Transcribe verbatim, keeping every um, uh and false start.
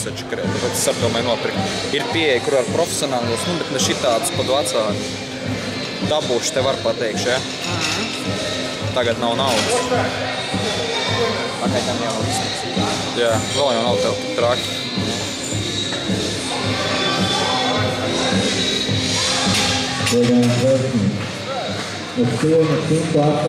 taču, tāpēc es apdomāju nopirkt. Ir pieeja, kur ar profesionālos, nu, bet ne šitādus pat vecāku. Dabūšu te var pateikšu, ja? Tagad nav naudas. Pagaidām jau izsniegts. Jā, vēl jau nav tev tik traki. We're going to